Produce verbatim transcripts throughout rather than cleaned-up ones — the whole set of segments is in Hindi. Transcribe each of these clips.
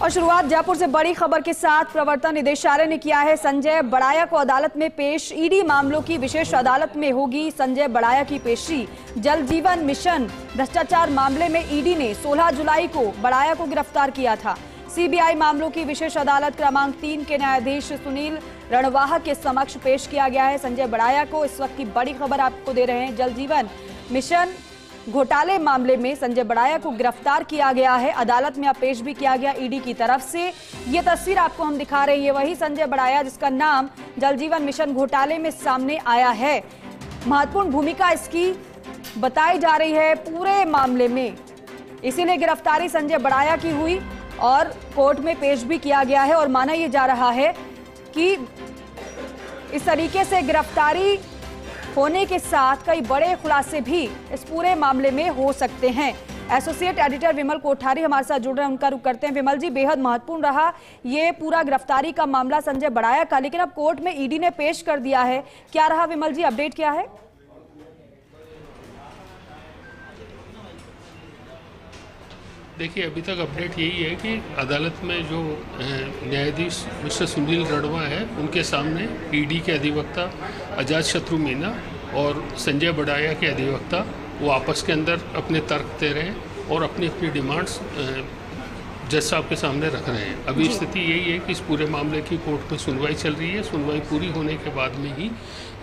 और शुरुआत जयपुर से बड़ी खबर के साथ प्रवर्तन निदेशालय ने किया है संजय बड़ाया को अदालत में पेश। ईडी मामलों की विशेष अदालत में होगी संजय बड़ाया की पेशी। जल जीवन मिशन भ्रष्टाचार मामले में ईडी ने सोलह जुलाई को बड़ाया को गिरफ्तार किया था। सीबीआई मामलों की विशेष अदालत क्रमांक तीन के न्यायाधीश सुनील रणवाह के समक्ष पेश किया गया है संजय बड़ाया को। इस वक्त की बड़ी खबर आपको दे रहे हैं। जल जीवन मिशन घोटाले मामले में संजय बड़ाया को गिरफ्तार किया गया है। अदालत में अब पेश भी किया गया ईडी की तरफ से। ये तस्वीर आपको हम दिखा रहे हैं, वही संजय बड़ाया जिसका नाम जल जीवन मिशन घोटाले में सामने आया है। महत्वपूर्ण भूमिका इसकी बताई जा रही है पूरे मामले में, इसीलिए गिरफ्तारी संजय बड़ाया की हुई और कोर्ट में पेश भी किया गया है। और माना यह जा रहा है कि इस तरीके से गिरफ्तारी होने के साथ कई बड़े खुलासे भी इस पूरे मामले में हो सकते हैं। एसोसिएट एडिटर विमल कोठारी हमारे साथ जुड़ रहे हैं, उनका रुख करते हैं। विमल जी, बेहद महत्वपूर्ण रहा ये पूरा गिरफ्तारी का मामला संजय बड़ाया का, लेकिन अब कोर्ट में ईडी ने पेश कर दिया है। क्या रहा विमल जी, अपडेट क्या है? देखिए, अभी तक अपडेट यही है कि अदालत में जो न्यायाधीश मिस्टर सुनील रणवा है, उनके सामने ईडी के अधिवक्ता अजातशत्रु मीना और संजय बड़ाया के अधिवक्ता वो आपस के अंदर अपने तर्क दे रहे हैं और अपनी अपनी डिमांड्स जज साहब के सामने रख रहे हैं। अभी स्थिति यही है कि इस पूरे मामले की कोर्ट में सुनवाई चल रही है। सुनवाई पूरी होने के बाद में ही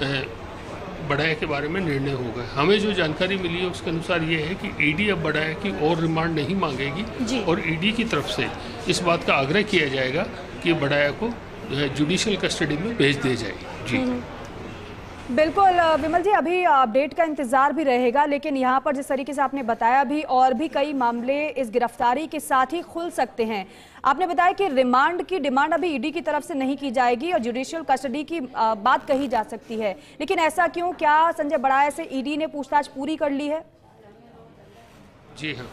बड़ाया के बारे में निर्णय होगा। हमें जो जानकारी मिली है उसके अनुसार ये है कि ईडी अब बड़ाया की और रिमांड नहीं मांगेगी और ईडी की तरफ से इस बात का आग्रह किया जाएगा कि बड़ाया को जुडिशियल कस्टडी में भेज दिया जाए। जी बिल्कुल विमल जी, अभी अपडेट का इंतजार भी रहेगा, लेकिन यहाँ पर जिस तरीके से आपने बताया भी और भी कई मामले इस गिरफ्तारी के साथ ही खुल सकते हैं। आपने बताया कि रिमांड की डिमांड अभी ईडी की तरफ से नहीं की जाएगी और जुडिशियल कस्टडी की बात कही जा सकती है, लेकिन ऐसा क्यों? क्या संजय बड़ाया से ईडी ने पूछताछ पूरी कर ली है? जी हाँ,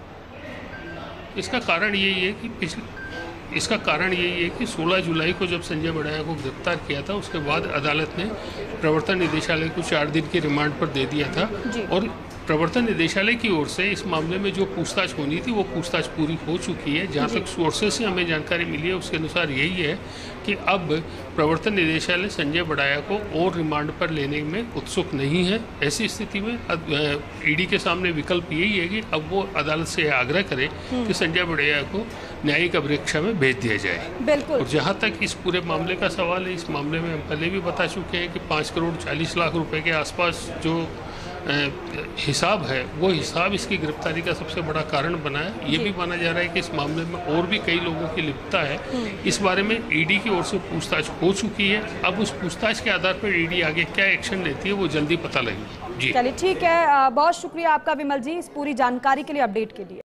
इसका कारण यही है कि पिछले इसका कारण यही है कि सोलह जुलाई को जब संजय बड़ाया को गिरफ्तार किया था, उसके बाद अदालत ने प्रवर्तन निदेशालय को चार दिन की रिमांड पर दे दिया था और प्रवर्तन निदेशालय की ओर से इस मामले में जो पूछताछ होनी थी वो पूछताछ पूरी हो चुकी है। जहां तक सोर्सेज से हमें जानकारी मिली है उसके अनुसार यही है कि अब प्रवर्तन निदेशालय संजय बड़ाया को और रिमांड पर लेने में उत्सुक नहीं है। ऐसी स्थिति में ईडी के सामने विकल्प यही है कि अब वो अदालत से आग्रह करे कि संजय बड़ाया को न्यायिक अभिरक्षा में भेज दिया जाए। बिल्कुल। और जहाँ तक इस पूरे मामले का सवाल है, इस मामले में हम पहले भी बता चुके हैं कि पाँच करोड़ चालीस लाख रुपए के आसपास जो हिसाब है वो हिसाब इसकी गिरफ्तारी का सबसे बड़ा कारण बना है। ये भी माना जा रहा है कि इस मामले में और भी कई लोगों की लिप्तता है। इस बारे में ईडी की ओर से पूछताछ हो चुकी है। अब उस पूछताछ के आधार पर ईडी आगे क्या एक्शन लेती है वो जल्दी पता लगेगा। जी चलिए, ठीक है। बहुत शुक्रिया आपका विमल जी इस पूरी जानकारी के लिए, अपडेट के लिए।